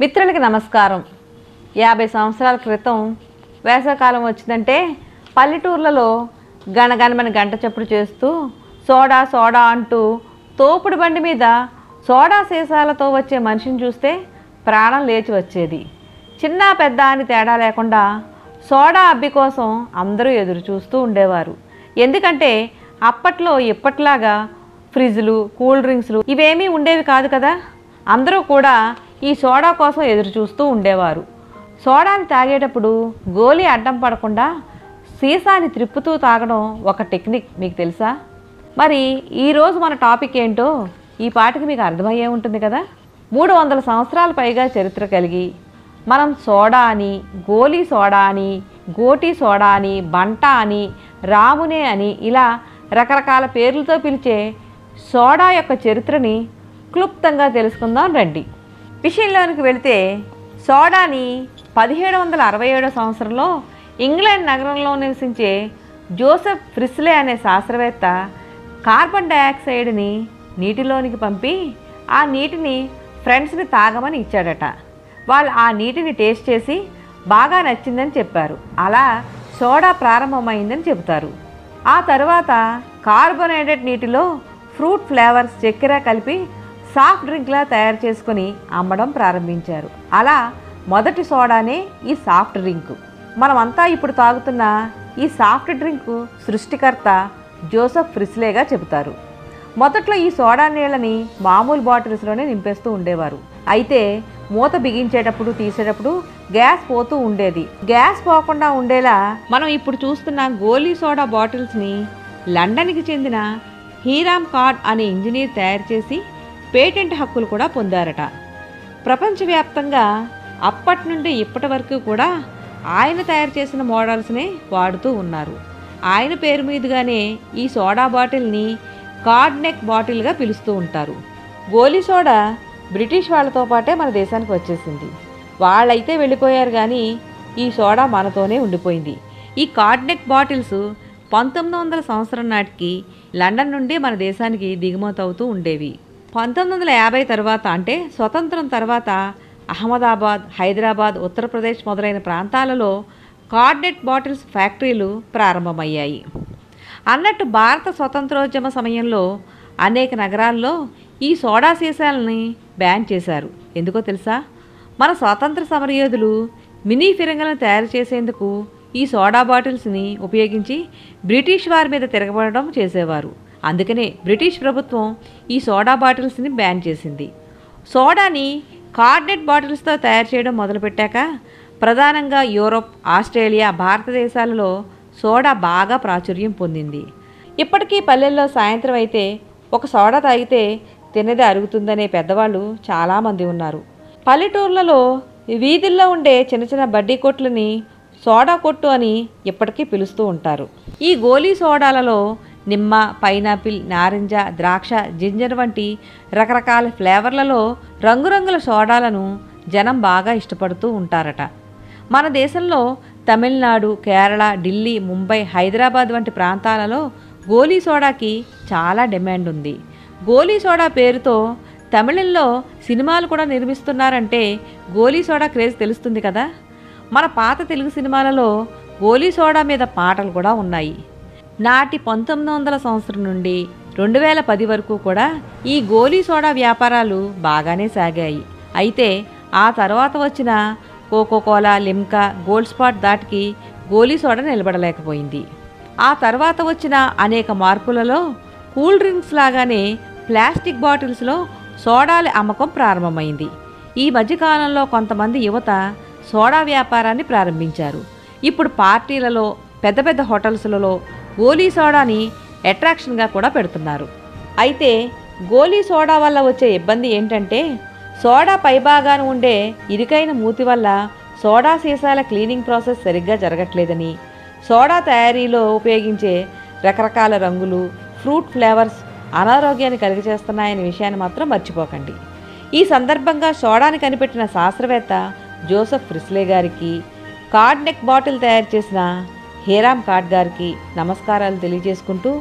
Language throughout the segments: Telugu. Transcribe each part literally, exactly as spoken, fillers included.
మిత్రులకి నమస్కారం. యాభై సంవత్సరాల క్రితం వేసవకాలం వచ్చిందంటే పల్లెటూర్లలో గణగణమని గంట చప్పుడు చేస్తూ సోడా సోడా అంటూ తోపుడు బండి మీద సోడా సీసాలతో వచ్చే మనిషిని చూస్తే ప్రాణం లేచి వచ్చేది. చిన్న పెద్ద అని తేడా లేకుండా సోడా అబ్బి కోసం అందరూ ఎదురు చూస్తూ ఉండేవారు. ఎందుకంటే అప్పట్లో ఇప్పట్లాగా ఫ్రిడ్జ్లు, కూల్ డ్రింక్స్లు ఇవేమీ ఉండేవి కాదు కదా. అందరూ కూడా ఈ సోడా కోసం ఎదురు చూస్తూ ఉండేవారు. సోడాని తాగేటప్పుడు గోలీ అడ్డం పడకుండా సీసాని త్రిప్పుతూ తాగడం ఒక టెక్నిక్, మీకు తెలుసా? మరి ఈరోజు మన టాపిక్ ఏంటో ఈ పాటికి మీకు అర్థమయ్యే ఉంటుంది కదా. మూడు వందల సంవత్సరాల పైగా చరిత్ర కలిగి మనం సోడా అని, గోలీ సోడా అని, గోటీ సోడా అని, బంట అని, రామునే అని ఇలా రకరకాల పేర్లతో పిలిచే సోడా యొక్క చరిత్రని క్లుప్తంగా తెలుసుకుందాం రండి. విషయంలోనికి వెళితే సోడాని పదిహేడు వందల అరవై ఏడో సంవత్సరంలో ఇంగ్లాండ్ నగరంలో నివసించే జోసెఫ్ ఫ్రిస్లే అనే శాస్త్రవేత్త కార్బన్ డయాక్సైడ్ని నీటిలోనికి పంపి ఆ నీటిని ఫ్రెండ్స్ని తాగమని ఇచ్చాడట. వాళ్ళు ఆ నీటిని టేస్ట్ చేసి బాగా నచ్చిందని చెప్పారు. అలా సోడా ప్రారంభమైందని చెబుతారు. ఆ తర్వాత కార్బోనేటెడ్ నీటిలో ఫ్రూట్ ఫ్లేవర్స్, చక్కెర కలిపి సాఫ్ట్ డ్రింక్లా తయారు చేసుకుని అమ్మడం ప్రారంభించారు. అలా మొదటి సోడానే ఈ సాఫ్ట్ డ్రింక్. మనమంతా ఇప్పుడు తాగుతున్న ఈ సాఫ్ట్ డ్రింక్ సృష్టికర్త జోసెఫ్ ఫ్రిస్లేగా చెబుతారు. మొదట్లో ఈ సోడా నీళ్ళని మామూలు బాటిల్స్లోనే నింపేస్తూ ఉండేవారు. అయితే మూత బిగించేటప్పుడు తీసేటప్పుడు గ్యాస్ పోతూ ఉండేది. గ్యాస్ పోకుండా ఉండేలా మనం ఇప్పుడు చూస్తున్న గోలీ సోడా బాటిల్స్ని లండన్కి చెందిన హీరామ్ కార్డ్ అనే ఇంజనీర్ తయారు చేసి పేటెంట్ హక్కులు కూడా పొందారట. ప్రపంచవ్యాప్తంగా అప్పటి నుండి ఇప్పటి వరకు కూడా ఆయన తయారు చేసిన మోడల్స్నే వాడుతూ ఉన్నారు. ఆయన పేరు మీదుగానే ఈ సోడా బాటిల్ని కార్డ్ నెక్ బాటిల్గా పిలుస్తూ ఉంటారు. గోలీ సోడా బ్రిటిష్ వాళ్ళతో పాటే మన దేశానికి వచ్చేసింది. వాళ్ళైతే వెళ్ళిపోయారు, కానీ ఈ సోడా మనతోనే ఉండిపోయింది. ఈ కార్డ్ నెక్ బాటిల్స్ పంతొమ్మిది వందల సంవత్సరం నాటికి లండన్ నుండి మన దేశానికి దిగుమతి అవుతూ ఉండేవి. పంతొమ్మిది వందల యాభై తర్వాత అంటే స్వతంత్రం తర్వాత అహ్మదాబాద్, హైదరాబాద్, ఉత్తరప్రదేశ్ మొదలైన ప్రాంతాలలో కార్డ్ నెక్ బాటిల్స్ ఫ్యాక్టరీలు ప్రారంభమయ్యాయి. అన్నట్టు భారత స్వతంత్రోద్యమ సమయంలో అనేక నగరాల్లో ఈ సోడా సీసాలని బ్యాన్ చేశారు. ఎందుకో తెలుసా? మన స్వాతంత్ర సమరయోధులు మినీ ఫిరంగులను తయారు చేసేందుకు ఈ సోడా బాటిల్స్ని ఉపయోగించి బ్రిటిష్ వారి మీద తిరగబడడం చేసేవారు. అందుకనే బ్రిటిష్ ప్రభుత్వం ఈ సోడా బాటిల్స్ని బ్యాన్ చేసింది. సోడాని కార్డ్ నెక్ బాటిల్స్తో తయారు చేయడం మొదలుపెట్టాక ప్రధానంగా యూరోప్, ఆస్ట్రేలియా, భారతదేశాలలో సోడా బాగా ప్రాచుర్యం పొందింది. ఇప్పటికీ పల్లెల్లో సాయంత్రం అయితే ఒక సోడా తాగితే తినేది అరుగుతుందనే పెద్దవాళ్ళు చాలామంది ఉన్నారు. పల్లెటూర్లలో వీధుల్లో ఉండే చిన్న చిన్న బడ్డీ కొట్లని సోడా కొట్టు అని ఇప్పటికీ పిలుస్తూ ఉంటారు. ఈ గోలీ సోడాలలో నిమ్మ, పైనాపిల్, నారింజ, ద్రాక్ష, జింజర్ వంటి రకరకాల ఫ్లేవర్లలో రంగురంగుల సోడాలను జనం బాగా ఇష్టపడుతూ ఉంటారట. మన దేశంలో తమిళనాడు, కేరళ, ఢిల్లీ, ముంబై, హైదరాబాద్ వంటి ప్రాంతాలలో గోలీ సోడాకి చాలా డిమాండ్ ఉంది. గోలీ సోడా పేరుతో తమిళంలో సినిమాలు కూడా నిర్మిస్తున్నారంటే గోలీ సోడా క్రేజ్ తెలుస్తుంది కదా. మన పాత తెలుగు సినిమాలలో గోలీ సోడా మీద పాటలు కూడా ఉన్నాయి. నాటి పంతొమ్మిది వందల సంవత్సరం నుండి రెండు వేల పది వరకు కూడా ఈ గోలీ సోడా వ్యాపారాలు బాగానే సాగాయి. అయితే ఆ తర్వాత వచ్చిన కోకోకోలా, లిమ్కా, గోల్డ్ స్పాట్ దాటికి గోలీ సోడా నిలబడలేకపోయింది. ఆ తర్వాత వచ్చిన అనేక మార్పులలో కూల్ డ్రింక్స్ లాగానే ప్లాస్టిక్ బాటిల్స్లో సోడాల అమ్మకం ప్రారంభమైంది. ఈ మధ్యకాలంలో కొంతమంది యువత సోడా వ్యాపారాన్ని ప్రారంభించారు. ఇప్పుడు పార్టీలలో, పెద్ద పెద్ద హోటల్స్లలో గోలీ సోడాని అట్రాక్షన్గా కూడా పెడుతున్నారు. అయితే గోలీ సోడా వల్ల వచ్చే ఇబ్బంది ఏంటంటే సోడా పైభాగాన ఉండే ఇరుకైన మూతి వల్ల సోడా సీసాల క్లీనింగ్ ప్రాసెస్ సరిగ్గా జరగట్లేదని, సోడా తయారీలో ఉపయోగించే రకరకాల రంగులు, ఫ్రూట్ ఫ్లేవర్స్ అనారోగ్యాన్ని కలిగజేస్తున్నాయనే విషయాన్ని మాత్రం మర్చిపోకండి. ఈ సందర్భంగా సోడాని కనిపెట్టిన శాస్త్రవేత్త జోసెఫ్ ఫ్రిస్లే గారికి, కార్డ్ నెక్ బాటిల్ తయారు చేసిన హీరామ్ కార్డ్ గారికి నమస్కారాలు తెలియజేసుకుంటూ,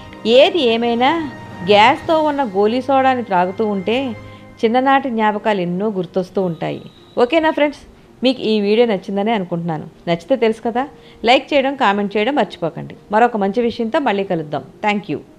ఏది ఏమైనా గ్యాస్తో ఉన్న గోలీ సోడాని త్రాగుతూ ఉంటే చిన్ననాటి జ్ఞాపకాలు ఎన్నో గుర్తొస్తూ ఉంటాయి. ఓకేనా ఫ్రెండ్స్, మీకు ఈ వీడియో నచ్చిందని అనుకుంటున్నాను. నచ్చితే తెలుసు కదా, లైక్ చేయడం, కామెంట్ చేయడం మర్చిపోకండి. మరొక మంచి విషయంతో మళ్ళీ కలుద్దాం. Thank you.